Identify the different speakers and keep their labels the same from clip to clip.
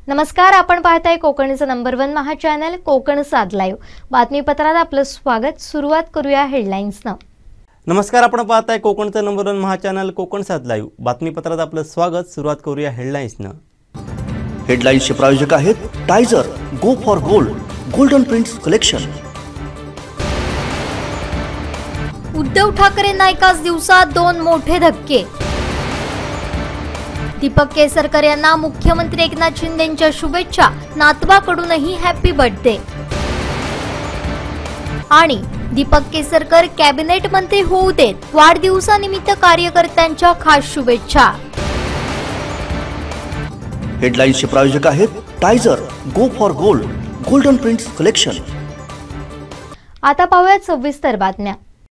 Speaker 1: नमस्कार, आपण पाहताय कोकणचं नंबर 1 महा चॅनल कोकण सात लाईव्ह बातमीपत्रात आपलं स्वागत। सुरुवात करूया हेडलाईन्सनं।
Speaker 2: नमस्कार, आपण पाहताय कोकणचं नंबर 1 महा चॅनल कोकण सात लाईव्ह बातमीपत्रात आपलं स्वागत। सुरुवात करूया हेडलाईन्सनं।
Speaker 3: हेडलाईन्सचे प्रायोजक आहेत Tyzer, go for gold, golden prints collection.
Speaker 1: Uddhav ठाकरेंना एकाच दिवसात 2 मोठे धक्के। दीपक केसरकर यांना मुख्यमंत्री एकनाथ शिंदेंच्या शुभेच्छा, नातवाकडूनही हॅपी बर्थडे। आणि दीपक केसरकर कॅबिनेट मंत्री होऊ देत, वाढदिवसानिमित्त कार्यकर्त्यांच्या खास शुभेच्छा।
Speaker 3: हेडलाईन्सचे प्रायोजक आहेत Tyzer, go for gold, golden prints collection.
Speaker 1: आता पाहूयात सविस्तर बातम्या।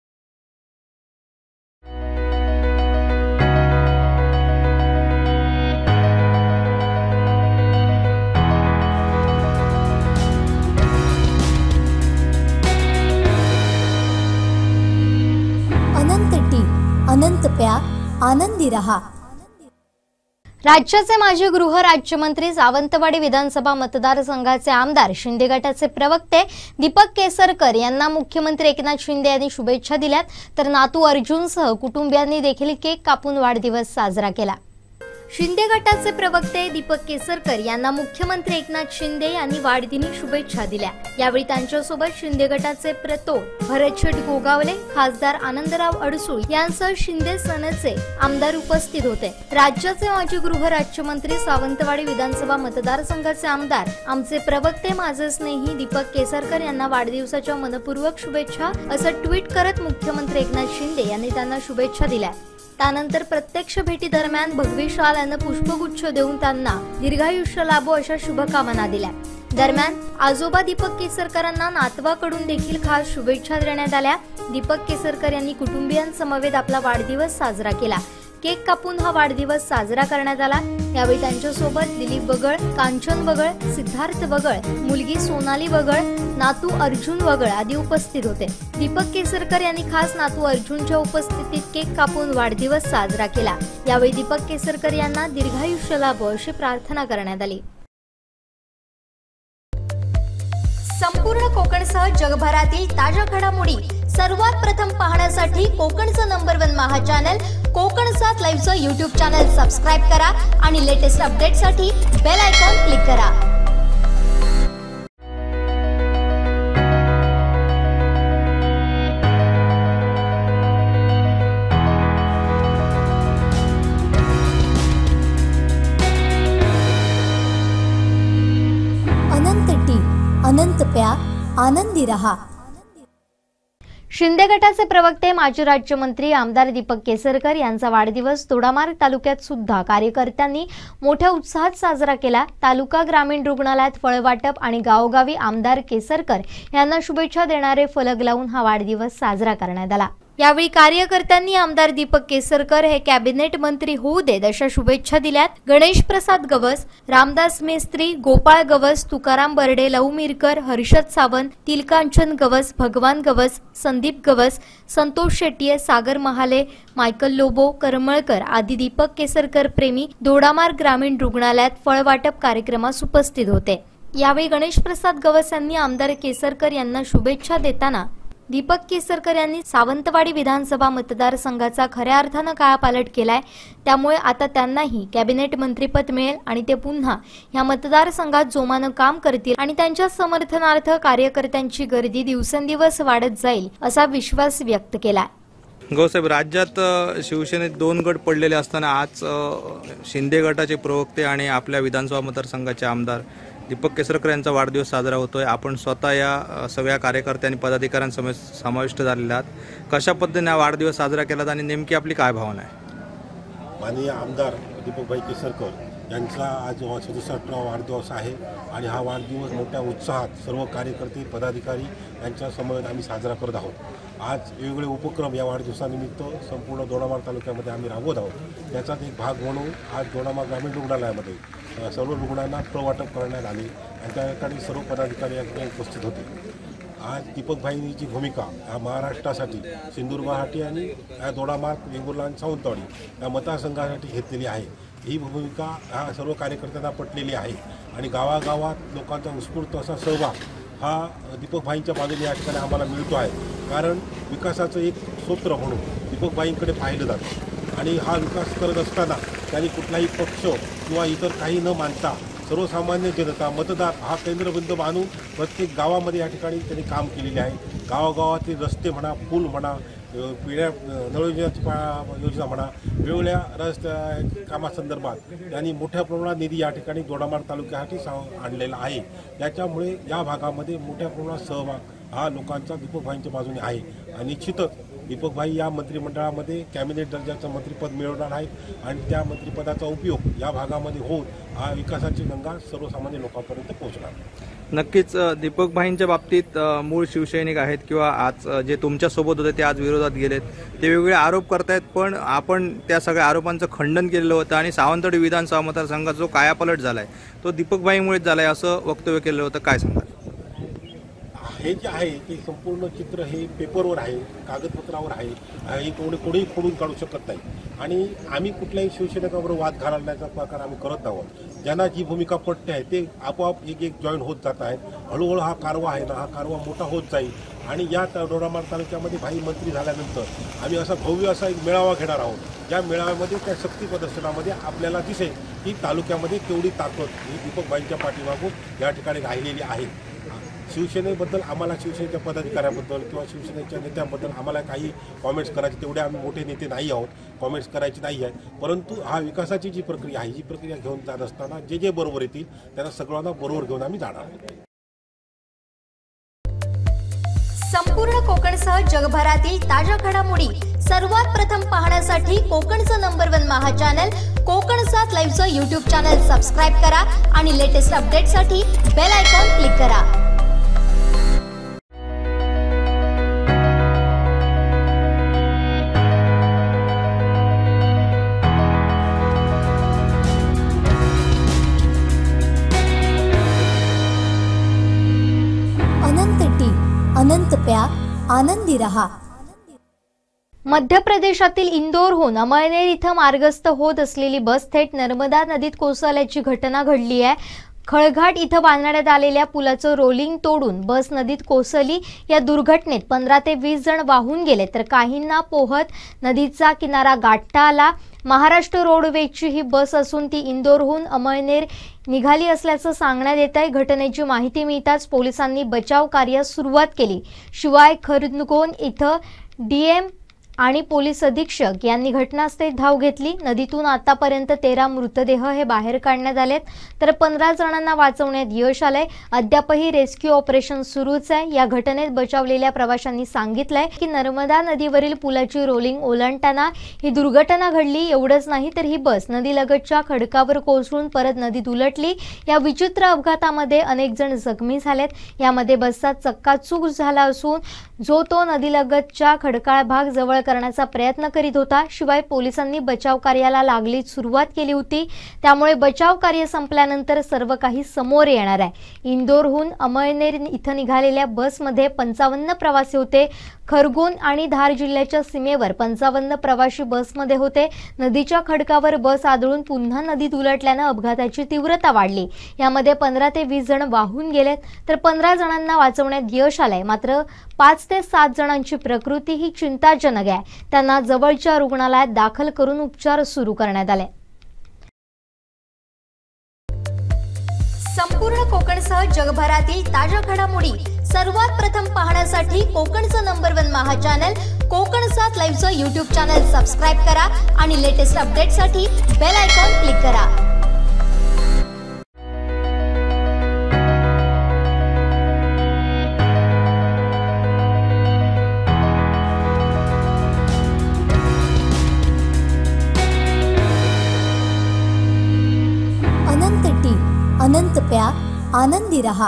Speaker 4: अनंत प्यार, आनंदी रहा।
Speaker 1: राज्याचे माजी गृह राज्यमंत्री, सावंतवाडी विधानसभा मतदारसंघाचे आमदार, शिंदे गटाचे प्रवक्ते दीपक केसरकर यांना मुख्यमंत्री एकनाथ शिंदे यांनी शुभेच्छा दिल्यात, तर नातू अर्जुनसह कुटुंबियांनी देखील केक कापून वाढदिवस साजरा केला। शिंदे गटाचे प्रवक्ते दीपक केसरकर यांना मुख्यमंत्री एकनाथ शिंदे यांनी वाढदिनी शुभेच्छा दिल्या। यावेळी त्यांच्यासोबत शिंदे गटाचे प्रतोद भरतशेठ गोगावले, खासदार आनंदराव अडसूळ यांसह शिंदे सेनेचे आमदार उपस्थित होते। राज्याचे माजी गृह राज्यमंत्री, सावंतवाडी विधानसभा मतदारसंघाचे आमदार, आमचे प्रवक्ते माझे स्नेही दीपक केसरकर यांना वाढदिवसाच्या मनपूर्वक शुभेच्छा असं ट्विट करत मुख्यमंत्री एकनाथ शिंदे यांनी त्यांना शुभेच्छा दिल्या। त्यानंतर प्रत्यक्ष भेटी दरम्यान भगवी शाल आणि पुष्पगुच्छ देऊन त्यांना दीर्घायुष्य लाभो अशा शुभकामना दिल्या। दरम्यान आजोबा दीपक केसरकरांना नातवाकडून देखील खास शुभेच्छा देण्यात आल्या। दीपक केसरकर यांनी कुटुंबियांसमवेत आपला वाढदिवस साजरा केला। केक कापून हा वाढदिवस साजरा करण्यात आला। यावेळी त्यांच्यासोबत दिलीप बगळ, कांचन बगळ, सिद्धार्थ बगळ, मुलगी सोनाली बगळ, नातू अर्जुन बगळ आदी उपस्थित होते। दीपक केसरकर यांनी खास नातू अर्जुनच्या उपस्थितीत केक कापून वाढदिवस साजरा केला। यावेळी दीपक केसरकर यांना दीर्घायुष्य लाभो अशी प्रार्थना करण्यात आली। संपूर्ण कोकणसह जगभरातील ताज्या घडामोडी सर्वात प्रथम पाहण्यासाठी कोकणचं नंबर 1 महा चॅनल कोकण सात लाईव्हचं YouTube चॅनल सबस्क्राइब करा आणि लेटेस्ट अपडेटसाठी बेल आयकॉन क्लिक करा।
Speaker 4: अनंत प्यार, आनंदी रहा।
Speaker 1: शिंदे गटाचे प्रवक्ते माजी राज्यमंत्री आमदार दीपक केसरकर यांचा वाढदिवस दोडामार्ग तालुक्यात सुद्धा कार्यकर्त्यांनी मोठ्या उत्साहात साजरा केला। तालुका ग्रामीण रुग्णालयात फळवाटप आणि गावोगावी आमदार केसरकर यांना शुभेच्छा देणारे फलक लावून हा वाढदिवस साजरा करण्यात आला। यावेळी कार्यकर्त्यांनी आमदार दीपक केसरकर हे कॅबिनेट मंत्री होऊ देत अशा शुभेच्छा दिल्यात। गणेश प्रसाद गवस, रामदास मेस्त्री, गोपाळ गवस, तुकाराम बर्डे, लव मिरकर, हर्षद सावंत, तिलकांचन गवस, भगवान गवस, संदीप गवस, संतोष शेट्टी, सागर महाले, मायकल लोबो, करमळकर आदी दीपक केसरकर प्रेमी दोडामार्ग ग्रामीण रुग्णालयात फळवाटप कार्यक्रमास उपस्थित होते। यावेळी गणेश प्रसाद गवस यांनी आमदार केसरकर यांना शुभेच्छा देताना दीपक केसरकर यांनी सावंतवाडी विधानसभा मतदारसंघाचा खऱ्या अर्थानं कायापालट केलाय, त्यामुळे आता त्यांनाही कॅबिनेट मंत्रीपद मिळेल आणि ते पुन्हा या मतदारसंघात जोमानं काम करतील आणि त्यांच्या समर्थनार्थ कार्यकर्त्यांची गर्दी दिवसेंदिवस वाढत जाईल असा विश्वास व्यक्त केला।
Speaker 5: गौसाहेब, राज्यात शिवसेनेत 2 गट पडलेले असताना आज शिंदे गटाचे प्रवक्ते आणि आपल्या विधानसभा मतदारसंघाचे आमदार दीपक केसरकर यांचा वाढदिवस साजरा होतोय। आपण स्वतः या सगळ्या कार्यकर्त्यांनी पदाधिकाऱ्यांसमवेत समाविष्ट झालेले आहात। कशा पद्धतीने हा वाढदिवस साजरा केला आणि नेमकी आपली काय भावना आहे?
Speaker 6: माननीय आमदार दीपकभाई केसरकर यांचा आज 67वा वाढदिवस आहे आणि हा वाढदिवस मोठ्या उत्साहात सर्व कार्यकर्ते, पदाधिकारी यांच्या समवेत आम्ही साजरा करत आहोत। आज वेगवेगळे उपक्रम या वाढदिवसानिमित्त संपूर्ण दोडामार्ग तालुक्यामध्ये आम्ही राबवत आहोत। त्याचाच एक भाग म्हणून आज दोडामार्ग ग्रामीण रुग्णालयामध्ये सर्व रुग्णांना फळवाटप करण्यात आले आणि त्या ठिकाणी सर्व पदाधिकारी या ठिकाणी उपस्थित होते। आज दीपकभाईंची भूमिका या महाराष्ट्रासाठी, सिंधुदुर्गासाठी आणि या दोडामार्ग, वेंगुर्ला आणि सावंतवाडी या मतदारसंघासाठी घेतलेली आहे। ही भूमिका ह्या सर्व कार्यकर्त्यांना पटलेली आहे आणि गावागावात लोकांचा उत्स्फूर्त असा सहभाग हा दीपकभाईंच्या बाजूने या ठिकाणी आम्हाला मिळतो आहे. कारण विकासाचं एक सूत्र म्हणून दीपकभाईंकडे पाहिलं जातं आणि हा विकास करत असताना त्यांनी कुठलाही पक्ष किंवा इतर काही न मानता सर्वसामान्य जनता मतदार हा केंद्रबिंदू मानून प्रत्येक गावामध्ये या ठिकाणी त्यांनी काम केलेले आहे. गावागावातील रस्ते म्हणा, पूल म्हणा, पिढ्या नळ योजना म्हणा, वेगवेगळ्या रस्त्या कामासंदर्भात त्यांनी मोठ्या प्रमाणात निधी या ठिकाणी दोडामार्ग तालुक्यासाठी आणलेला आहे. त्याच्यामुळे या भागामध्ये मोठ्या प्रमाणात सहभाग हा लोकांचा दीपकभाईंच्या बाजूने आहे आणि निश्चितच दीपकभाई या मंत्रिमंडळामध्ये कॅबिनेट दर्जाचं मंत्रिपद मिळवणार आहेत आणि त्या मंत्रिपदाचा उपयोग या भागामध्ये होऊन हा विकासाची गंगा सर्वसामान्य लोकांपर्यंत पोहोचणार.
Speaker 5: नक्कीच दीपकभाईंच्या बाबतीत मूळ शिवसैनिक आहेत किंवा आज जे तुमच्यासोबत होते ते आज विरोधात गेलेत, ते वेगवेगळे आरोप करतायत, पण आपण त्या सगळ्या आरोपांचं खंडन केलेलं होतं आणि सावंतवाडी विधानसभा मतदारसंघाचा जो कायापालट झाला आहे तो दीपकभाईंमुळेच झाला आहे असं वक्तव्य केलं होतं. काय सांगाल?
Speaker 6: हे जे आहे ते संपूर्ण चित्र हे पेपरवर आहे, कागदपत्रावर आहे, हे कोणीही खोडून काढू शकत नाही आणि आम्ही कुठल्याही शिवसैनिकावर वाद घालण्याचा प्रकार आम्ही करत आहोत. ज्यांना जी भूमिका पटते आहे ते आपोआप एक एक जॉईन होत जात आहेत. हळूहळू हा कारवा आहे ना, हा कारवा मोठा होत जाईल आणि या दोडामार्ग तालुक्यामध्ये भाई मंत्री झाल्यानंतर आम्ही असा भव्य असा एक मेळावा घेणार आहोत. ज्या मेळाव्यामध्ये त्या शक्ती प्रदर्शनामध्ये आपल्याला दिसेल की तालुक्यामध्ये केवढी ताकद ही दीपकभाईंच्या पाठीमागून या ठिकाणी राहिलेली आहे. शिवसेनेबद्दल आम्हाला, शिवसेनेच्या पदाधिकाऱ्यांबद्दल किंवा शिवसेनेच्या नेत्यांबद्दल आम्हाला काही कॉमेंट्स करायचे, तेवढे आम्ही मोठे नेते नाही आहोत, कॉमेंट्स करायचे नाही आहेत. परंतु हा विकासाची जी प्रक्रिया आहे, ही प्रक्रिया घेऊन जात असताना जे जे बरोबर येतील त्यांना सगळ्यांना बरोबर घेऊन आम्ही जाणार आहोत.
Speaker 4: संपूर्ण कोकणसह जगभरातील ताज्या घडामोडी सर्वात प्रथम पाहण्यासाठी कोकणचं नंबर 1 महा चॅनल कोकण 7 लाईव्हचं यूट्यूब चॅनल सबस्क्राईब करा आणि लेटेस्ट अपडेटसाठी बेल आयकॉन क्लिक करा. अनंत प्या, आनंदी रहा.
Speaker 1: मध्य प्रदेशातील इंदोरहून अमळनेर इथं मार्गस्थ होत असलेली बस थेट नर्मदा नदीत कोसळल्याची घटना घडली आहे. खळघाट इथं बांधण्यात आलेल्या पुलाचं रोलिंग तोडून बस नदीत कोसळली. या दुर्घटनेत 15 ते 20 जण वाहून गेले तर काहींना पोहत नदीचा किनारा गाठता आला. महाराष्ट्र रोडवेजची ही बस असून ती इंदोरहून अमळनेर निघाली असल्याचं सांगण्यात येत आहे. घटनेची माहिती मिळताच पोलिसांनी बचाव कार्यास सुरुवात केली. शिवाय खरगोन इथं डीएम आणि पोलीस अधीक्षक यांनी घटनास्थळी धाव घेतली. नदीतून आतापर्यंत 13 मृतदेह हे बाहेर काढण्यात आलेत तर 15 जणांना वाचवण्यात यश आलंय. अद्यापही रेस्क्यू ऑपरेशन सुरूच आहे. या घटनेत बचावलेल्या प्रवाशांनी सांगितलंय की नर्मदा नदीवरील पुलाची रोलिंग ओलांडताना ही दुर्घटना घडली. एवढंच नाही तर ही बस नदीलगतच्या खडकावर कोसळून परत नदीत उलटली. या विचित्र अपघातामध्ये अनेक जण जखमी झालेत. यामध्ये बसचा चक्काचूर झाला असून जो तो नदीलगतच्या खडकाळ भाग जवळ करण्याचा प्रयत्न करीत होता. शिवाय पोलिसांनी बचाव कार्याला लागलीच सुरुवात केली होती. त्यामुळे बचाव कार्य संपल्यानंतर सर्व काही समोर येणार आहे. इंदोरहून अमळनेर इथं निघालेल्या बसमध्ये 55 प्रवासी होते. खरगोन आणि धार जिल्ह्याच्या सीमेवर 55 प्रवासी बसमध्ये होते. नदीच्या खडकावर बस आदळून पुन्हा नदीत उलटल्यानं अपघाताची तीव्रता वाढली. यामध्ये 15 ते 20 जण वाहून गेलेत तर 15 जणांना वाचवण्यात यश आलंय. मात्र 5 ते 7 जणांची प्रकृती ही चिंताजनक आहे. त्यांना जवळच्या रुग्णालयात दाखल करून उपचार सुरू करण्यात आले.
Speaker 4: संपूर्ण कोकणसह जगभरातील ताज्या घडामोडी सर्वात प्रथम पाहण्यासाठी कोकणचं नंबर 1 महा चॅनल कोकण 7 लाईव्हचं यूट्यूब चॅनल सबस्क्राईब करा आणि लेटेस्ट अपडेटसाठी बेल आयकॉन क्लिक करा. अनंत प्या, आनंदी रहा.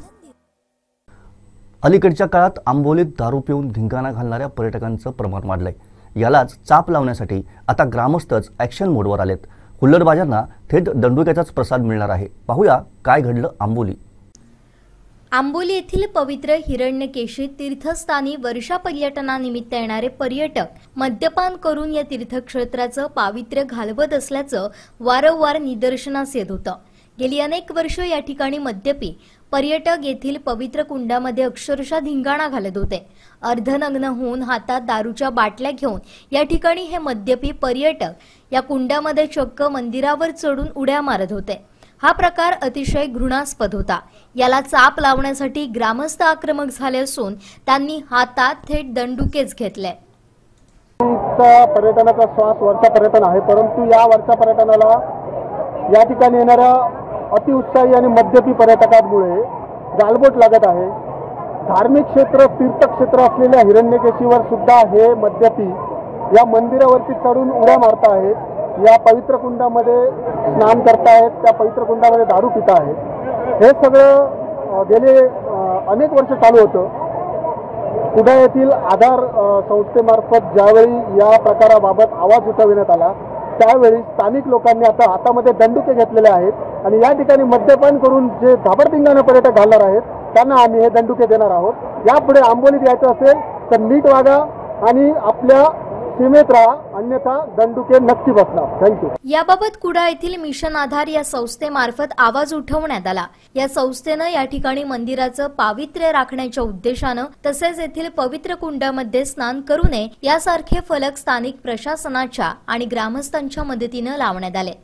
Speaker 3: अलीकडच्या काळात आंबोलीत दारू पिऊन धिंगाणा घालणाऱ्या पर्यटकांचं प्रमाण वाढलंय. यालाच चाप लावण्यासाठी आता ग्रामस्थच ॲक्शन मोडवर आलेत. हुल्लडबाजांना थेट दंडुक्याचाच प्रसाद मिळणार आहे. पाहूया काय घडलं आंबोली.
Speaker 4: आंबोली येथील पवित्र हिरण्यकेशी तीर्थस्थानी वर्षा पर्यटनानिमित्त येणारे पर्यटक मद्यपान करून या तीर्थक्षेत्राचं पावित्र्य घालवत असल्याचं वारंवार निदर्शनास येत होतं। गेली अनेक वर्ष या ठिकाणी मद्यपी पर्यटक येथील पवित्र कुंडामध्ये अक्षरशः धिंगाणा घालत होते। अर्धनग्न होऊन हातात दारूच्या बाटल्या घेऊन या ठिकाणी हे मद्यपी पर्यटक या कुंडामध्ये चक्क मंदिरावर चढून उड्या मारत होते। हा प्रकार अतिशय घृणास्पद होता। याला चाप लावण्यासाठी ग्रामस्थ आक्रमक झाले असून त्यांनी हातात थेट दंडुकेच घेतले।
Speaker 7: पर्यटनाचा श्वास वर्षा पर्यटन आहे, परंतु या वर्षा पर्यटनाला या ठिकाणी येणाऱ्या अतिउत्साही आणि मद्यपी पर्यटकांमुळे गालबोट लागत आहे। धार्मिक क्षेत्र तीर्थक्षेत्र असलेल्या हिरण्यकेशीवर सुद्धा हे मद्यपी या मंदिरावरती चढून उड्या मारत आहेत, या पवित्र कुंडामध्ये स्नान करतायत, त्या पवित्र कुंडामध्ये दारू पित आहेत। हे सगळं गेले अनेक वर्ष चालू होतं। कुडाळ येथील आधार संस्थेमार्फत ज्यावेळी या प्रकाराबाबत आवाज उठवण्यात आला त्यावेळी स्थानिक लोकांनी आता हातामध्ये दंडुके घेतलेले आहेत आणि या ठिकाणी मद्यपान करून जे धाबडधिंगाने पर्यटक घालणार आहेत त्यांना आम्ही हे दंडुके देणार आहोत। यापुढे आंबोलीत यायचं असेल तर नीट वागा आणि आपल्या सीमेत राहा, अन्यथा दंडुके नक्की बसणार। थँक्यू।
Speaker 4: याबाबत कुडाळ येथील मिशन आधार या संस्थेमार्फत आवाज उठवण्यात आला। या संस्थेनं या ठिकाणी मंदिराचं पावित्र्य राखण्याच्या उद्देशानं तसेच येथील पवित्र कुंडामध्ये स्नान करू नये यासारखे फलक स्थानिक प्रशासनाच्या आणि ग्रामस्थांच्या मदतीनं लावण्यात आले।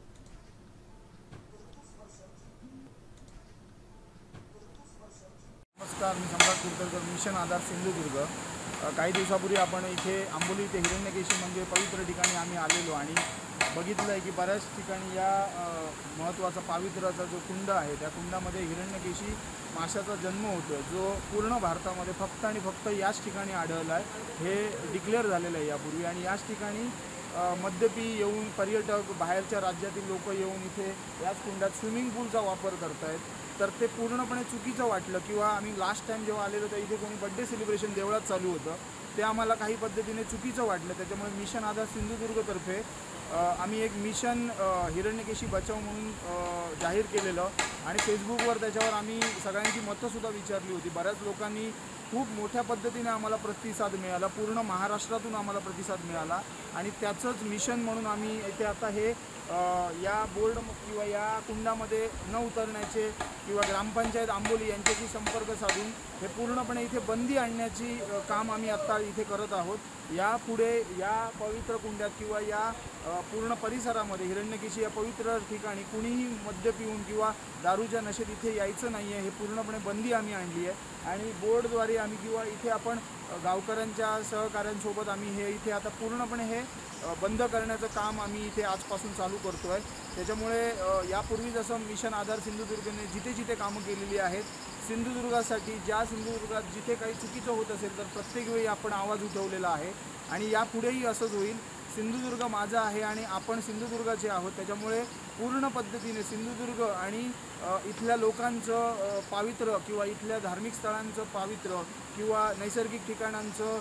Speaker 8: नमस्कार, मी सम्राट कुलकर्णी, मिशन आधार सिंधुदुर्ग। काही दिवसापूर्वी आपण इथे आंबोली ते हिरण्यकेशी म्हणजे पवित्र ठिकाणी आम्ही आलेलो आणि बघितलं आहे की बऱ्याच ठिकाणी या महत्त्वाचा पावित्र्याचा जो कुंड आहे त्या कुंडामध्ये हिरण्यकेशी माशाचा जन्म होतो, जो पूर्ण भारतामध्ये फक्त आणि फक्त याच ठिकाणी आढळला आहे। हे डिक्लेअर झालेलं आहे यापूर्वी आणि याच ठिकाणी मद्यपी येऊन पर्यटक बाहेरच्या राज्यातील लोक येऊन इथे याच कुंडात स्विमिंग पूलचा वापर करतायत। तर ते पूर्णपणे चुकीचं वाटलं किंवा आम्ही लास्ट टाइम जेव्हा आलेलो तर इथे कोणी बड्डे सेलिब्रेशन देवळात चालू होतं ते आम्हाला काही पद्धतीने चुकीचं वाटलं। त्याच्यामुळे मिशन आधार सिंधुदुर्गतर्फे आम्ही एक मिशन हिरण्यकेशी बचाव म्हणून जाहीर केलेलं आणि फेसबुकवर त्याच्यावर आम्ही सगळ्यांची मतंसुद्धा विचारली होती। बऱ्याच लोकांनी खूप मोठ्या पद्धतीने आम्हाला प्रतिसाद मिळाला, पूर्ण महाराष्ट्रातून आम्हाला प्रतिसाद मिळाला आणि त्याचंच मिशन म्हणून आम्ही इथे आता हे या बोर्ड किंवा या कुंडामध्ये न उतरण्याचे किंवा ग्रामपंचायत आंबोली यांच्याशी संपर्क साधून हे पूर्णपणे इथे बंदी आणण्याची काम आम्ही आत्ता इथे करत आहोत। यापुढे या पवित्र कुंडात किंवा या पूर्ण परिसरामध्ये हिरण्यकेशी या पवित्र ठिकाणी कुणीही मद्य पिऊन किंवा दारूच्या नशेत इथे यायचं नाही आहे, हे पूर्णपणे बंदी आम्ही आणली आहे आणि बोर्डद्वारे आम्ही किंवा इथे आपण गावकऱ्यांच्या सहकाऱ्यांसोबत आम्ही हे इथे आता पूर्णपणे हे बंद करण्याचं काम आम्ही इथे आजपासून चालू करतो आहे। त्याच्यामुळे यापूर्वी जसं मिशन आधार सिंधुदुर्गने जिथे जिथे कामं केलेली आहेत सिंधुदुर्गासाठी, ज्या सिंधुदुर्गात जिथे काही चुकीचं होत असेल तर प्रत्येक वेळी आपण आवाज उठवलेला आहे आणि यापुढेही असंच होईल। सिंधुदुर्ग माझा आहे आणि आपण सिंधुदुर्गाचे आहोत, त्याच्यामुळे पूर्ण पद्धतीने सिंधुदुर्ग आणि इथल्या लोकांचं पावित्र्य किंवा इथल्या धार्मिक स्थळांचं पावित्र्य किंवा नैसर्गिक ठिकाणांचं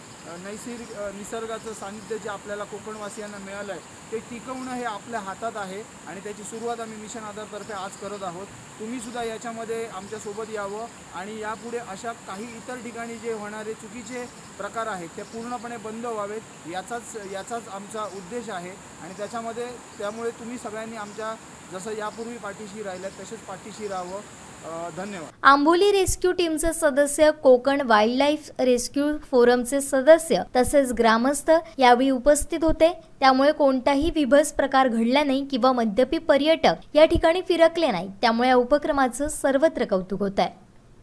Speaker 8: निसर्गाचं सानिध्य जे आपल्याला कोकणवासियांना मिळालं आहे ते टिकवणं हे आपल्या हातात आहे आणि त्याची सुरुवात आम्ही मिशन आधारतर्फे आज करत आहोत। तुम्हीसुद्धा याच्यामध्ये आमच्यासोबत यावं आणि यापुढे अशा काही इतर ठिकाणी जे होणारे चुकीचे प्रकार आहेत ते पूर्णपणे बंद व्हावेत याचाच आमचा उद्देश आहे आणि त्यामुळे तुम्ही सगळ्यांनी आमच्या जसं यापूर्वी पाठीशी राहिल्यात तसेच पाठीशी राहावं। धन्यवाद।
Speaker 4: आंबोली रेस्क्यू टीमचे सदस्य, कोकण वाईल्ड लाईफ रेस्क्यू फोरमचे सदस्य तसेच ग्रामस्थ यावेळी उपस्थित होते। त्यामुळे कोणताही विभत्स प्रकार घडला नाही किंवा मद्यपी पर्यटक या ठिकाणी फिरकले नाही, त्यामुळे या उपक्रमाचं सर्वत्र कौतुक होत आहे।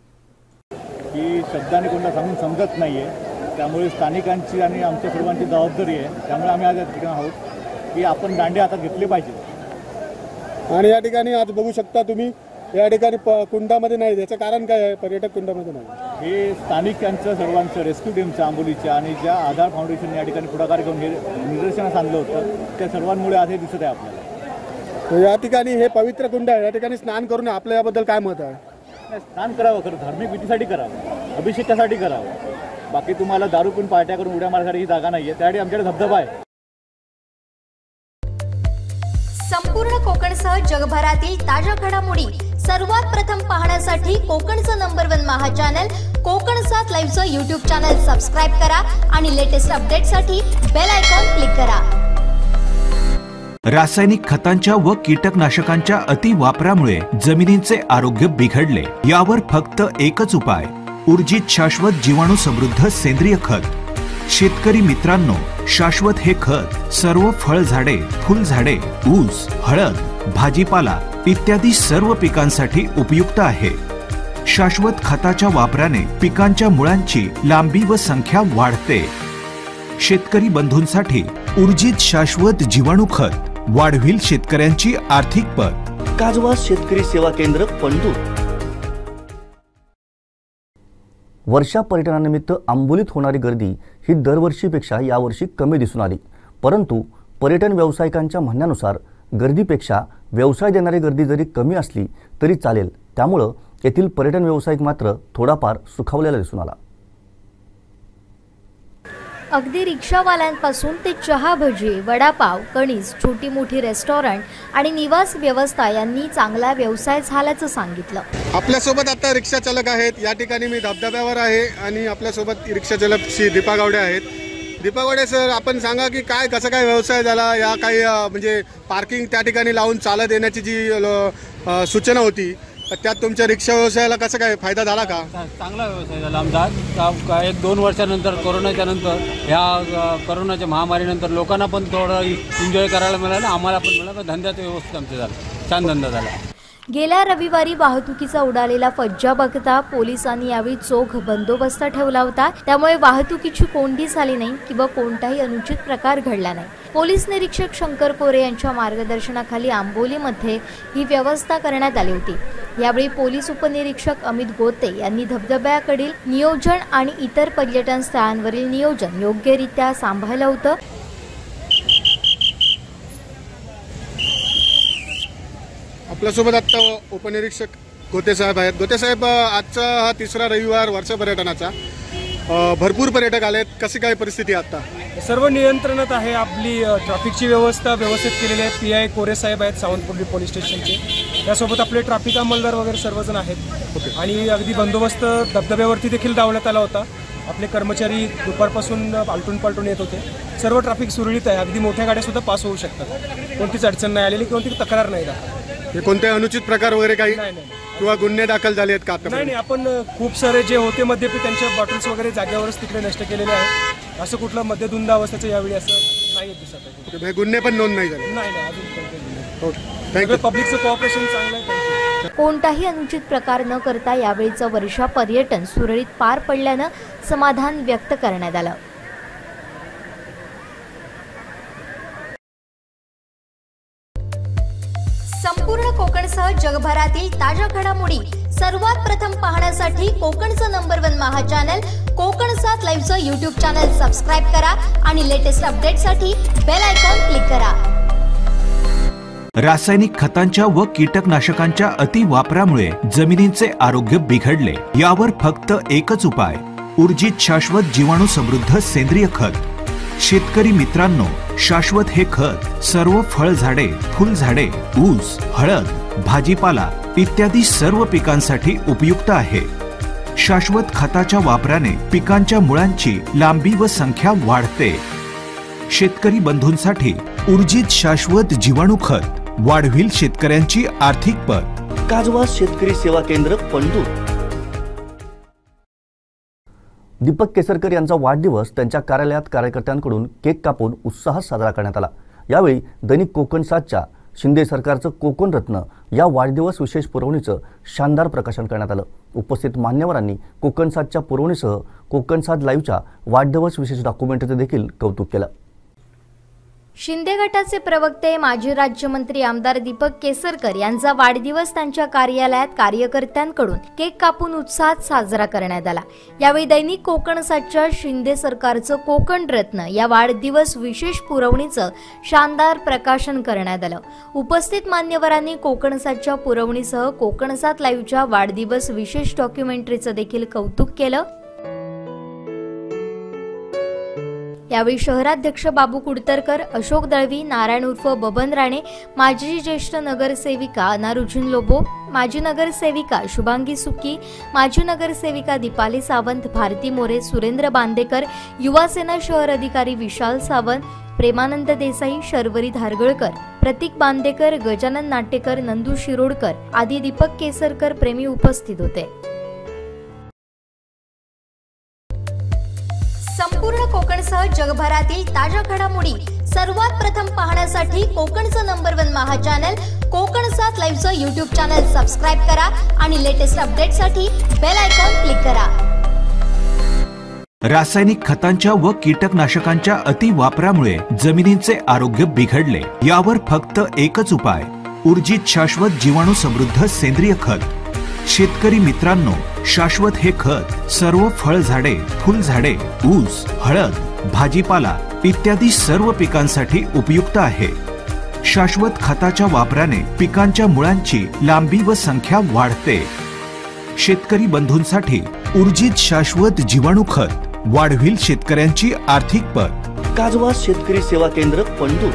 Speaker 9: की शब्दाने कोणाला सांगून समजत नाहीये, त्यामुळे स्थानिकांची आणि आमच्या सर्वांची जबाबदारी आहे। त्यामुळे आम्ही आज या ठिकाणी आहोत की आपण दांडे हातात घेतले पाहिजे
Speaker 7: आणि या ठिकाणी आज बघू शकता तुम्ही या ठिकाणी कुंडामध्ये नाही, त्याचं कारण काय आहे? पर्यटक कुंडामध्ये नाही,
Speaker 9: हे स्थानिकांचं सर्वांचं रेस्क्यू टीमच्या आंबोलीच्या आणि ज्या आधार फाउंडेशन या ठिकाणी पुढाकार घेऊन हे निदर्शनास आणलं होतं त्या सर्वांमुळे आज हे दिसत आहे आपल्याला।
Speaker 7: या ठिकाणी हे पवित्र कुंड आहे, या ठिकाणी स्नान करून आपल्या याबद्दल काय मत आहे?
Speaker 9: स्नान करावं, खरं धार्मिक विधीसाठी करावं, अभिषेकासाठी करावं। बाकी तुम्हाला दारू पिऊन पार्ट्या करून उड्या मारण्यासाठी ही जागा नाही आहे, त्यासाठी आमच्याकडे धबधबा आहे।
Speaker 4: संपूर्ण कोकणसह जगभरातील ताज्या घडामोडी सर्वात प्रथम पाहण्यासाठी कोकणचं नंबर 1 महा चॅनल कोकण 7 लाईव्हचं YouTube चॅनल सबस्क्राइब करा आणि लेटेस्ट अपडेटसाठी बेल आयकॉन क्लिक करा.
Speaker 10: रासायनिक खतांच्या व कीटकनाशकांच्या अति वापरामुळे जमिनींचे आरोग्य बिघडले. यावर फक्त एकच उपाय, ऊर्जित शाश्वत जीवाणू समृद्ध सेंद्रिय खत. शेतकरी मित्रांनो, शाश्वत हे खत सर्व फळझाडे, फुलझाडे, ऊस, हळद, भाजीपाला इत्यादी सर्व पिकांसाठी उपयुक्त आहे. शाश्वत खताच्या वापराने पिकांच्या मुळांची लांबी व संख्या वाढते. शेतकरी बंधूंसाठी ऊर्जित शाश्वत जीवाणू खत वाढविल शेतकऱ्यांची आर्थिक पत.
Speaker 3: काजवास शेतकरी सेवा केंद्र पंढूर. वर्षा पर्यटनानिमित्त आंबोलीत होणारी गर्दी ही दरवर्षीपेक्षा यावर्षी कमी दिसून आली. परंतु पर्यटन व्यावसायिकांच्या म्हणण्यानुसार गर्दीपेक्षा व्यवसाय देणारी गर्दी जरी कमी असली तरी चालेल. त्यामुळं येथील पर्यटन व्यावसायिक मात्र थोडाफार सुखावलेला दिसून आला.
Speaker 1: अगदी रिक्षावाल्यांपासून ते चहा, भजी, वडापाव, कणीस, छोटी मोठी रेस्टॉरंट आणि निवास व्यवस्था यांनी चांगला व्यवसाय झाल्याचं सांगितलं.
Speaker 7: आपल्यासोबत आता रिक्षा चालक आहेत. या ठिकाणी मी धबधब्यावर आहे आणि आपल्यासोबत रिक्षा चालक श्री दीपा गावडे आहेत. दीपा गावडे सर, आपण सांगा की कसं काय व्यवसाय झाला, या काही म्हणजे पार्किंग त्या ठिकाणी लावून चालत येण्याची जी सूचना होती त्यात तुमच्या रिक्षा व्यवसायाला कसं काय फायदा झाला का?
Speaker 11: चांगला व्यवसाय झाला आमचा. 1-2 वर्षानंतर कोरोनाच्या नंतर, ह्या कोरोनाच्या महामारीनंतर लोकांना पण थोडं एन्जॉय करायला मिळालं, आम्हाला पण मिळालं. धंद्याचं व्यवस्थित आमचं झालं, छान धंदा झाला.
Speaker 1: गेल्या रविवारी वाहतुकीचा उडालेला फज्जा बघता पोलिसांनी यावेळी चोख बंदोबस्त ठेवला होता. त्यामुळे वाहतुकीची कोंडी झाली नाही किंवा कोणताही अनुचित प्रकार घडला नाही. पोलीस निरीक्षक शंकर कोरे यांच्या मार्गदर्शनाखाली आंबोलीमध्ये ही व्यवस्था करण्यात आली होती. यावेळी पोलीस उपनिरीक्षक अमित गोते यांनी धबधब्याकडील नियोजन आणि इतर पर्यटन स्थळांवरील नियोजन योग्यरित्या सांभाळलं होतं.
Speaker 7: आपल्यासोबत आता उपनिरीक्षक गोते साहेब आहेत. गोते साहेब, आजचा हा 3रा रविवार वर्षा पर्यटनाचा, भरपूर पर्यटक आलेत. कशी काय परिस्थिती आता?
Speaker 12: सर्व नियंत्रणात आहे. आपली ट्रॅफिकची व्यवस्था व्यवस्थित केलेली आहे. PI कोरे साहेब आहेत सावंतपूर्वी पोलीस स्टेशनचे. त्यासोबत आपले ट्रॅफिक अंमलदार वगैरे सर्वजण आहेत. आणि अगदी बंदोबस्त धबधब्यावरती देखील लावण्यात आला होता. आपले कर्मचारी दुपारपासून आलटून पालटून येत होते. सर्व ट्रॅफिक सुरळीत आहे. अगदी मोठ्या गाड्या सुद्धा पास होऊ शकतात. कोणतीच अडचण नाही आलेली, कोणती तक्रार नाही राहत.
Speaker 7: कोणते अनुचित प्रकार वगैरे काही किंवा गुन्हे दाखल झाले आहेत का?
Speaker 12: नाही, आपण खूप सारे जे होते मद्यपी त्यांच्या बॉटल्स वगैरे जागेवरच तिकडे नष्ट केलेले आहेत. असं कुठलं मद्यधुंद अवस्थेचं यावेळी असं नाही दिसत आहे.
Speaker 7: गुन्हे पण नोंद नाही झाले?
Speaker 12: नाही, अजून थँक्यू. पब्लिकचं कोऑपरेशन चांगलं आहे.
Speaker 1: कोणताही अनुचित प्रकार न करता यावेळीचं वर्षा पर्यटन सुरळीत पार पडल्यानं समाधान व्यक्त करण्यात आलं.
Speaker 4: संपूर्ण कोकणसह जगभरातील ताज्या घडामोडी सर्वात प्रथम पाहण्यासाठी कोकणचं नंबर 1 महा चॅनल कोकण 7 लाईव्हचं YouTube चॅनल सबस्क्राइब करा आणि लेटेस्ट अपडेटसाठी बेल आयकॉन क्लिक करा.
Speaker 10: रासायनिक खतांच्या व कीटकनाशकांच्या अति वापरामुळे जमिनींचे आरोग्य बिघडले. यावर फक्त एकच उपाय, ऊर्जित शाश्वत जीवाणू समृद्ध सेंद्रिय खत. शेतकरी मित्रांनो, शाश्वत हे खत सर्व फळझाडे, फुलझाडे, ऊस, हळद, भाजीपाला इत्यादी सर्व पिकांसाठी उपयुक्त आहे. शाश्वत खताच्या वापराने पिकांच्या मुळांची लांबी व संख्या वाढते. शेतकरी बंधूंसाठी ऊर्जित शाश्वत जीवाणू खत वाढविल शेतकऱ्यांची आर्थिक पत.
Speaker 3: काजवास शेतकरी सेवा केंद्र पंढूर. दीपक केसरकर यांचा वाढदिवस त्यांच्या कार्यालयात कार्यकर्त्यांकडून केक कापून उत्साहात साजरा करण्यात आला. यावेळी दैनिक कोकण 7च्या शिंदे सरकारचं कोकण रत्न या वाढदिवस विशेष पुरवणीचं शानदार प्रकाशन करण्यात आलं. उपस्थित मान्यवरांनी कोकण 7च्या पुरवणीसह कोकण 7 लाईव्हच्या वाढदिवस विशेष डॉक्युमेंटरीचं देखील कौतुक केलं.
Speaker 1: शिंदे गटाचे प्रवक्ते माजी राज्यमंत्री आमदार दीपक केसरकर यांचा वाढदिवस त्यांच्या कार्यालयात कार्यकर्त्यांकडून केक कापून उत्साहात साजरा करण्यात आला. यावेळी दैनिक कोकण 7च्या शिंदे सरकारचं कोकण रत्न या वाढदिवस विशेष पुरवणीचं शानदार प्रकाशन करण्यात आलं. उपस्थित मान्यवरांनी कोकण 7च्या पुरवणीसह कोकण 7 लाईव्हच्या वाढदिवस विशेष डॉक्युमेंटरीचं देखील कौतुक केलं. यावेळी शहराध्यक्ष बाबू कुडतरकर, अशोक दळवी, नारायण उर्फ बबन राणे, माजी ज्येष्ठ नगरसेविका अनारुझीन लोबो, माजी नगरसेविका शुभांगी सुकी, माजी नगरसेविका दीपाली सावंत, भारती मोरे, सुरेंद्र बांदेकर, युवा सेना शहर अधिकारी विशाल सावंत, प्रेमानंद देसाई, शर्वरी धारगळकर, प्रतीक बांदेकर, गजानन नाटेकर, नंदू शिरोडकर आदी दीपक केसरकर प्रेमी उपस्थित होते.
Speaker 4: संपूर्ण कोकणसह जगभरातील ताज्या घडामोडी सर्वात प्रथम पाहण्यासाठी कोकणचं नंबर 1 महा चॅनल कोकण 7 लाईव्हचं यूट्यूब चॅनल सबस्क्राईब करा आणि लेटेस्ट अपडेटसाठी बेल आयकॉन क्लिक करा.
Speaker 10: रासायनिक खतांच्या व कीटकनाशकांच्या अति वापरामुळे जमिनींचे आरोग्य बिघडले. यावर फक्त एकच उपाय, ऊर्जित शाश्वत जीवाणू समृद्ध सेंद्रिय खत. शेतकरी मित्रांनो, शाश्वत हे खत सर्व फळझाडे, फुलझाडे, ऊस, हळद, भाजीपाला इत्यादी सर्व पिकांसाठी उपयुक्त आहे. शाश्वत खताच्या वापराने पिकांच्या मुळांची लांबी व संख्या वाढते. शेतकरी बंधूंसाठी ऊर्जित शाश्वत जीवाणू खत वाढविल शेतकऱ्यांची आर्थिक पत.
Speaker 3: काजवा शेतकरी सेवा केंद्र, पंढूर.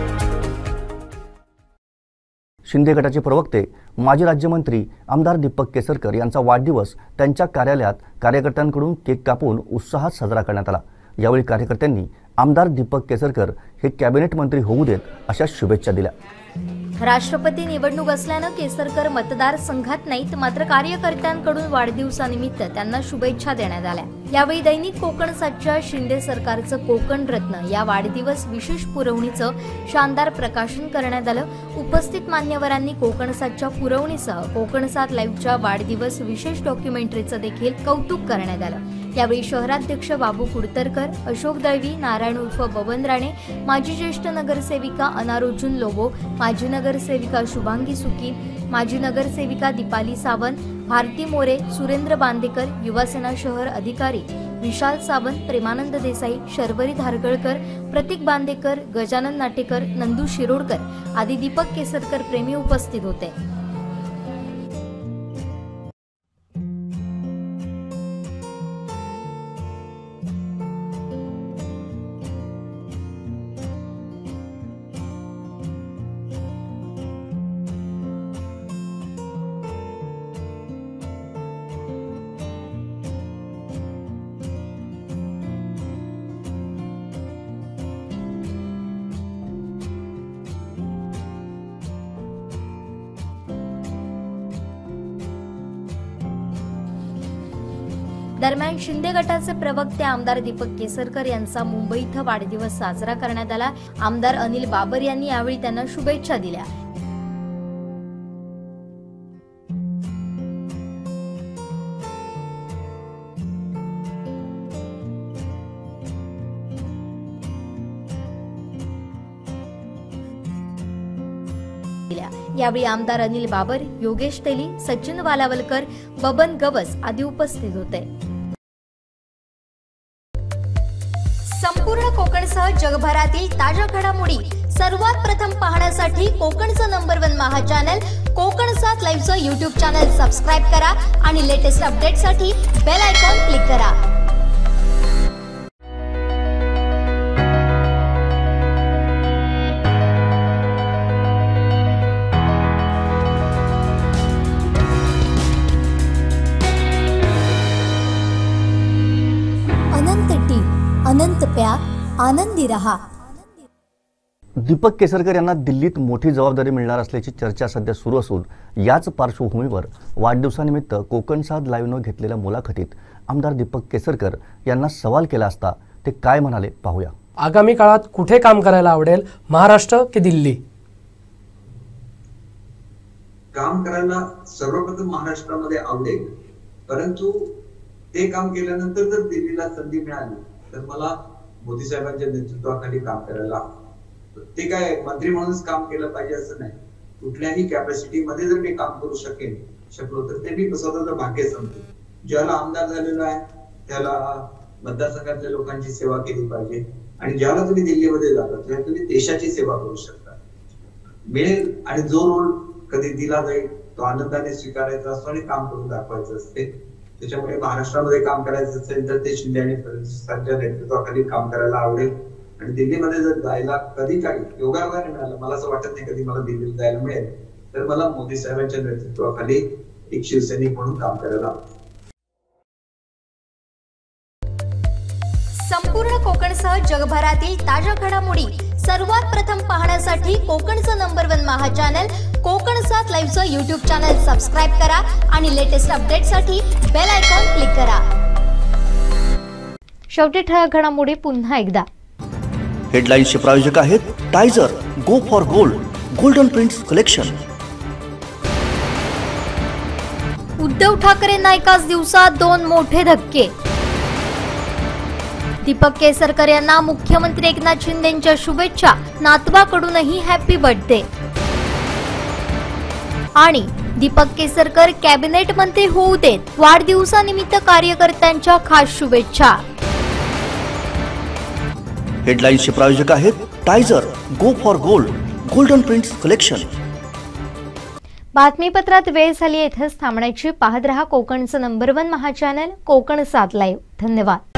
Speaker 3: शिंदे गटाचे प्रवक्ते माजी राज्यमंत्री आमदार दीपक केसरकर यांचा वाढदिवस त्यांच्या कार्यालयात कार्यकर्त्यांकडून केक कापून उत्साहात साजरा करण्यात आला. यावेळी कार्यकर्त्यांनी आमदार दीपक केसरकर हे कॅबिनेट मंत्री होऊ देत अशा शुभेच्छा दिल्या.
Speaker 1: राष्ट्रपती निवडणूक असल्यानं केसरकर मतदारसंघात नाहीत, मात्र कार्यकर्त्यांकडून वाढदिवसानिमित्त त्यांना शुभेच्छा देण्यात आल्या. यावेळी दैनिक कोकण 7च्या शिंदे सरकारचं कोकण रत्न या वाढदिवस विशेष पुरवणीचं शानदार प्रकाशन करण्यात आलं. उपस्थित मान्यवरांनी कोकण 7च्या पुरवणीसह कोकण 7 लाईव्हच्या वाढदिवस विशेष डॉक्युमेंटरीचं देखील कौतुक करण्यात आलं. यावेळी शहराध्यक्ष बाबू कुडतरकर, अशोक दळवी, नारायण उर्फ बबन राणे, माजी ज्येष्ठ नगरसेविका अनारुझीन लोबो, माजी नगरसेविका शुभांगी सुकी, माजी नगरसेविका दीपाली सावंत, भारती मोरे, सुरेंद्र बांदेकर, युवा सेना शहर अधिकारी विशाल सावंत, प्रेमानंद देसाई, शर्वरी धारगळकर, प्रतीक बांदेकर, गजानन नाटेकर, नंदू शिरोडकर आदी दीपक केसरकर प्रेमी उपस्थित होते. दरम्यान शिंदे गटाचे प्रवक्ते आमदार दीपक केसरकर यांचा मुंबई इथं वाढदिवस साजरा करण्यात आला. आमदार अनिल बाबर यांनी यावेळी त्यांना शुभेच्छा दिल्या. यावेळी आमदार अनिल बाबर, योगेश तेली, सचिन वालावलकर, बबन गवस आदी उपस्थित होते.
Speaker 4: संपूर्ण कोकणसह जगभरातील ताज्या घडामोडी सर्वात प्रथम पाहण्यासाठी कोकणचं नंबर 1 महा चॅनल कोकण 7 लाईव्हचं यूट्यूब चॅनल सबस्क्राईब करा आणि लेटेस्ट अपडेटसाठी बेल आयकॉन क्लिक करा. अनंत प्या, आनंदी रहा.
Speaker 3: दीपक केसरकर यांना दिल्लीत मोठी जबाबदारी मिळणार असल्याची चर्चा सध्या सुरू असून याच पार्श्वभूमीवर वाढदिवसानिमित्त कोकण 7 लाईव्हनं घेतलेल्या मुलाखतीत आमदार दीपक केसरकर यांना सवाल केला असता ते काय म्हणाले पाहूया.
Speaker 13: आगामी काळात कुठे काम करायला आवडेल, महाराष्ट्र की दिल्ली?
Speaker 14: काम करायला सर्वप्रथम महाराष्ट्रामध्ये आवडेल, परंतु ते काम केल्यानंतर जर दिल्लीला संधी मिळाली तर मला मोदी साहेबांच्या नेतृत्वाखाली काम करायला आवडेल. ते काय मंत्री म्हणूनच काम केलं पाहिजे असं नाही, कुठल्याही कॅपॅसिटी मध्ये जर मी काम करू शकलो तर ते मी स्वतःचं भाग्य समजतो. ज्याला आमदार झालेलो आहे त्याला मतदारसंघातल्या लोकांची सेवा केली पाहिजे आणि ज्याला तुम्ही दिल्लीमध्ये जाता तेव्हा तुम्ही देशाची सेवा करू शकता. मिळेल आणि जो रोल कधी दिला जाईल तो आनंदाने स्वीकारायचा असतो आणि काम करून दाखवायचं असते. त्याच्यामुळे महाराष्ट्रामध्ये काम करायचं असेल तर ते शिंदे आणि फडणवीसांच्या नेतृत्वाखाली काम करायला आवडेल. आणि दिल्लीमध्ये जर जायला कधी काही योगायोगाने मिळालं, मला असं वाटत नाही कधी मला दिल्लीला जायला मिळेल, तर मला मोदी साहेबांच्या नेतृत्वाखाली एक शिवसैनिक म्हणून काम करायला आवडेल.
Speaker 4: संपूर्ण कोकणसह जगभरातील ताज्या घडामोडी सर्वात प्रथम पाहण्यासाठी कोकणचं नंबर 1 महा चॅनल कोकण 7 लाईव्हचं यूट्यूब चॅनल सबस्क्राईब करा आणि लेटेस्ट अपडेटसाठी बेल आयकॉन क्लिक करा.
Speaker 1: शेवटी ठळक घडामोडी पुन्हा एकदा.
Speaker 3: हेडलाईन्सचे प्रायोजक आहेत Tyzer, go for gold, golden prints collection.
Speaker 1: Uddhav ठाकरेंना एकाच दिवसात 2 मोठे धक्के. दीपक केसरकर यांना मुख्यमंत्री एकनाथ शिंदेंच्या शुभेच्छा, नातवाकडूनही हॅपी बर्थडे. आणि दीपक केसरकर कॅबिनेट मंत्री होऊ देत, वाढदिवसानिमित्त कार्यकर्त्यांच्या खास शुभेच्छा.
Speaker 3: हेडलाईन्सचे प्रायोजक आहेत Tyzer, go for gold, golden prints collection.
Speaker 1: बातमीपत्रात वेळ झाली, येथेच थांबण्याची. पाहत रहा कोकणचं number 1 Maha channel Konkan 7 live. धन्यवाद.